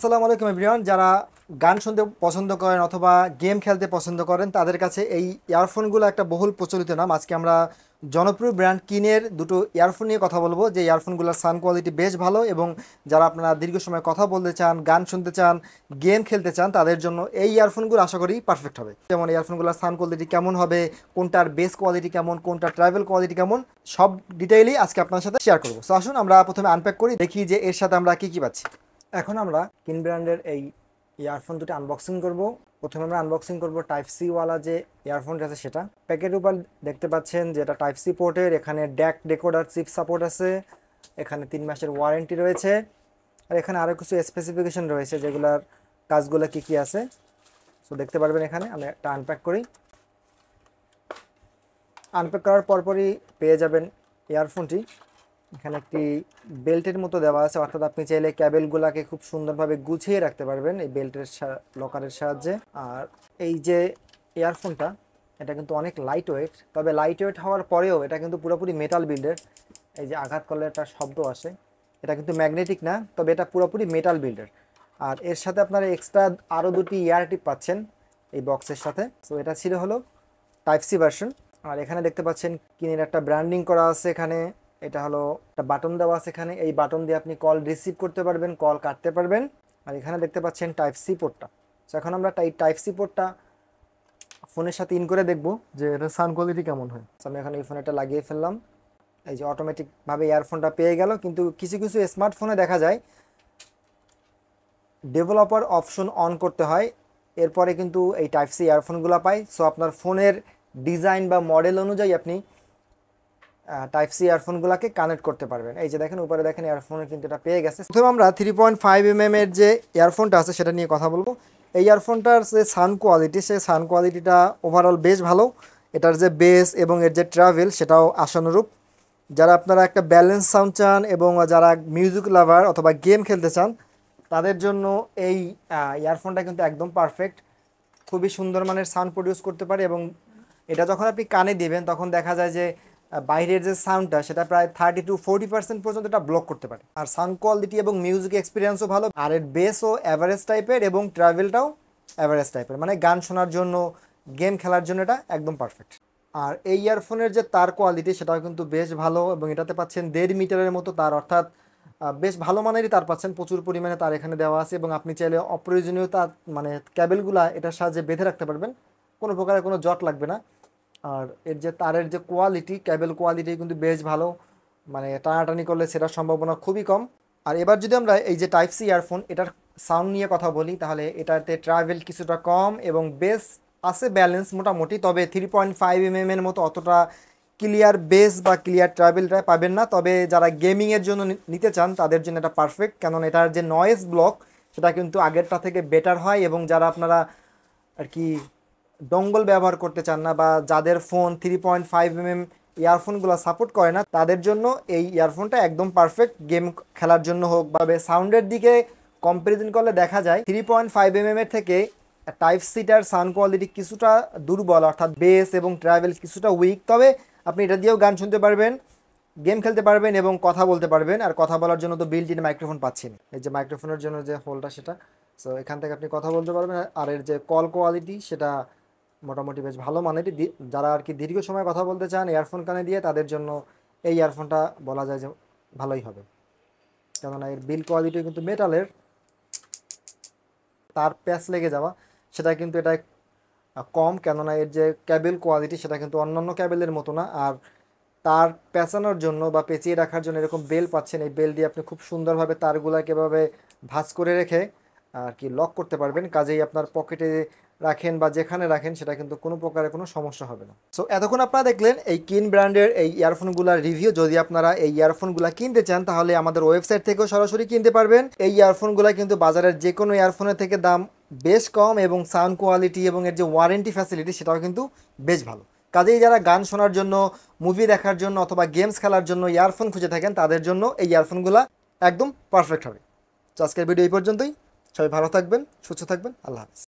আসসালামু আলাইকুম এভরিওয়ান। যারা গান শুনতে পছন্দ করেন অথবা গেম খেলতে পছন্দ করেন তাদের কাছে এই ইয়ারফোনগুলো একটা বহুল প্রচলিত নাম। আজকে আমরা জনপ্রিয় ব্র্যান্ড কিনের দুটো ইয়ারফোন নিয়ে কথা বলবো, যে ইয়ারফোনগুলোর সাউন্ড কোয়ালিটি বেশ ভালো এবং যারা আপনারা দীর্ঘ সময় কথা বলতে চান, গান শুনতে চান, গেম খেলতে চান তাদের জন্য এই ইয়ারফোনগুলো আশা করি পারফেক্ট হবে। যেমন ইয়ারফোনগুলোর সাউন্ড কোয়ালিটি কেমন হবে, কোনটার বেস কোয়ালিটি কেমন, কোনটার ট্রাভেল কোয়ালিটি কেমন, সব ডিটেইলই আজকে আপনার সাথে শেয়ার করবো। সো আসুন আমরা প্রথমে আনপ্যাক করি, দেখি যে এর সাথে আমরা কি কি পাচ্ছি। এখন আমরা কিন ব্র্যান্ডের এই ইয়ারফোন দুটো আনবক্সিং করব। প্রথমে আমরা আনবক্সিং করব টাইপ সি ওয়ালা যে ইয়ারফোনটা আছে সেটা। প্যাকেটের উপর দেখতে পাচ্ছেন যে এটা টাইপ সি পোর্টের, এখানে ড্যাক ডেকোডার চিপ সাপোর্ট আছে, এখানে 3 মাসের ওয়ারেন্টি রয়েছে, আর এখানে আরও কিছু স্পেসিফিকেশন রয়েছে যেগুলোর কাজগুলো কি কি আছে সো দেখতে পারবেন এখানে। আমি একটা আনপ্যাক করি। আনপ্যাক করার পরপরই পেয়ে যাবেন ইয়ারফোনটি। এখানে একটি বেল্টের মতো দেওয়া আছে, অর্থাৎ আপনি চাইলে ক্যাবেলগুলোকে খুব সুন্দরভাবে গুছিয়ে রাখতে পারবেন এই বেল্টের লকারের সাহায্যে। আর এই যে ইয়ারফোনটা এটা কিন্তু অনেক লাইট ওয়েট, তবে লাইট ওয়েট হওয়ার পরেও এটা কিন্তু পুরোপুরি মেটাল বিল্ডের। এই যে আঘাত করলে একটা শব্দ আসে, এটা কিন্তু ম্যাগনেটিক না, তবে এটা পুরোপুরি মেটাল বিল্ডের। আর এর সাথে আপনারা এক্সট্রা আরও দুটি ইয়ার টিপ পাচ্ছেন এই বক্সের সাথে। সো এটা ছিল হলো টাইপ সি ভার্সন। আর এখানে দেখতে পাচ্ছেন কিনের একটা ব্র্যান্ডিং করা আছে এখানে। এটা হলো একটা বাটন দেওয়া আছে এখানে, এই বাটন দিয়ে আপনি কল রিসিভ করতে পারবেন, কল কাটতে পারবেন। আর এখানে দেখতে পাচ্ছেন টাইপ সি পোর্টটা। তো এখন আমরা টাইপ সি পোর্টটা ফোনের সাথে ইন করে দেখব যে এটা সাউন্ড কোয়ালিটি কেমন হয়। আমি এখন এই ফোনে এটা লাগিয়ে ফেললাম। এই যে অটোমেটিকভাবে ইয়ারফোনটা পেয়ে গেল, কিন্তু কিছু কিছু স্মার্টফোনে দেখা যায় ডেভেলপার অপশন অন করতে হয়, এরপরে কিন্তু এই টাইপ সি ইয়ারফোনগুলো পাই। সো আপনার ফোনের ডিজাইন বা মডেল অনুযায়ী আপনি টাইপ সি ইয়ারফোনগুলোকে কানেক্ট করতে পারবেন। এই যে দেখেন উপরে দেখেন ইয়ারফোনের কিন্তু এটা পেয়ে গেছে। প্রথমে আমরা 3.5 এর যে ইয়ারফোনটা আছে সেটা নিয়ে কথা বলবো। এই ইয়ারফোনটার যে সাউন্ড কোয়ালিটি, সেই সাউন্ড কোয়ালিটিটা ওভারঅল বেশ ভালো। এটার যে বেস এবং এর যে ট্রাভেল সেটাও আশানুরূপ। যারা আপনারা একটা ব্যালেন্স সাউন্ড চান এবং যারা মিউজিক লাভার অথবা গেম খেলতে চান তাদের জন্য এই ইয়ারফোনটা কিন্তু একদম পারফেক্ট। খুবই সুন্দর মানের সাউন্ড প্রডিউস করতে পারে এবং এটা যখন আপনি কানে দিবেন তখন দেখা যায় যে বাইরের যে সাউন্ডটা সেটা প্রায় 30-40% পর্যন্ত এটা ব্লক করতে পারে। আর সাউন্ড কোয়ালিটি এবং মিউজিক এক্সপিরিয়েন্সও ভালো, আর এর বেসও অ্যাভারেজ টাইপের এবং ট্রাভেলটাও অ্যাভারেজ টাইপের, মানে গান শোনার জন্য, গেম খেলার জন্য এটা একদম পারফেক্ট। আর এই ইয়ারফোনের যে তার কোয়ালিটি সেটাও কিন্তু বেশ ভালো এবং এটাতে পাচ্ছেন 1.5 মিটারের মতো তার, অর্থাৎ বেশ ভালো মানেরই তার পাচ্ছেন, প্রচুর পরিমাণে তার এখানে দেওয়া আছে এবং আপনি চাইলে অপ্রয়োজনীয় তার মানে ক্যাবেলগুলা এটার সাহায্যে বেঁধে রাখতে পারবেন, কোনো প্রকারের কোনো জট লাগবে না। আর এর যে তারের যে কোয়ালিটি, ক্যাবেল কোয়ালিটি কিন্তু বেশ ভালো, মানে টানাটানি করলে সেটার সম্ভাবনা খুবই কম। আর এবার যদি আমরা এই যে টাইপ সি ইয়ারফোন এটার সাউন্ড নিয়ে কথা বলি, তাহলে এটাতে ট্রাভেল কিছুটা কম এবং বেস আছে ব্যালেন্স মোটামুটি, তবে 3.5 এর মতো অতটা ক্লিয়ার বেস বা ক্লিয়ার ট্রাভেলটা পাবেন না। তবে যারা গেমিংয়ের জন্য নিতে চান তাদের জন্য এটা পারফেক্ট, কেননা এটার যে নয়েজ ব্লক সেটা কিন্তু আগেরটা থেকে বেটার হয়। এবং যারা আপনারা আর কি ডঙ্গল ব্যবহার করতে চান না বা যাদের ফোন 3.5 ইয়ারফোনগুলো সাপোর্ট করে না তাদের জন্য এই ইয়ারফোনটা একদম পারফেক্ট, গেম খেলার জন্য হোক বা সাউন্ডের দিকে কম্পারিজন করলে দেখা যায় 3.5 এর থেকে টাইপ সিটার সাউন্ড কোয়ালিটি কিছুটা দুর্বল, অর্থাৎ বেস এবং ট্রাভেল কিছুটা উইক। তবে আপনি এটা দিয়েও গান শুনতে পারবেন, গেম খেলতে পারবেন এবং কথা বলতে পারবেন। আর কথা বলার জন্য তো বিল্ট ইন মাইক্রোফোন পাচ্ছেন, এই যে মাইক্রোফোনের জন্য যে হোলটা সেটা, সো এখান থেকে আপনি কথা বলতে পারবেন। আর এর যে কল কোয়ালিটি সেটা মোটামুটি বেশ ভালো মানের। যারা আর কি দীর্ঘ সময় কথা বলতে চান ইয়ারফোন কানে দিয়ে তাদের জন্য এই ইয়ারফোনটা বলা যায় যে ভালোই হবে, কেননা এর বিল কোয়ালিটি কিন্তু মেটালের, তার প্যাচ লেগে যাওয়া সেটা কিন্তু এটা কম, কেননা এর যে ক্যাবেল কোয়ালিটি সেটা কিন্তু অন্যান্য ক্যাবেলের মতো না। আর তার পেঁচানোর জন্য বা পেঁচিয়ে রাখার জন্য এরকম বেল পাচ্ছেন, এই বেল দিয়ে আপনি খুব সুন্দরভাবে তারগুলোকে এভাবে ভাঁজ করে রেখে আর কি লক করতে পারবেন। কাজেই আপনার পকেটে রাখেন বা যেখানে রাখেন সেটা কিন্তু কোনো প্রকারের কোনো সমস্যা হবে না। সো এতক্ষণ আপনারা দেখলেন এই কিন ব্র্যান্ডের এই ইয়ারফোনগুলোর রিভিউ। যদি আপনারা এই ইয়ারফোনগুলো কিনতে চান তাহলে আমাদের ওয়েবসাইট থেকেও সরাসরি কিনতে পারবেন। এই ইয়ারফোনগুলো কিন্তু বাজারের যে কোনো ইয়ারফোনের থেকে দাম বেশ কম এবং সাউন্ড কোয়ালিটি এবং এর যে ওয়ারেন্টি ফ্যাসিলিটি সেটাও কিন্তু বেশ ভালো। কাজেই যারা গান শোনার জন্য, মুভি দেখার জন্য অথবা গেমস খেলার জন্য ইয়ারফোন খুঁজে থাকেন তাদের জন্য এই ইয়ারফোনগুলো একদম পারফেক্ট হবে। তো আজকের ভিডিও এই পর্যন্তই। সবাই ভালো থাকবেন, সুস্থ থাকবেন, আল্লাহ হাফেজ।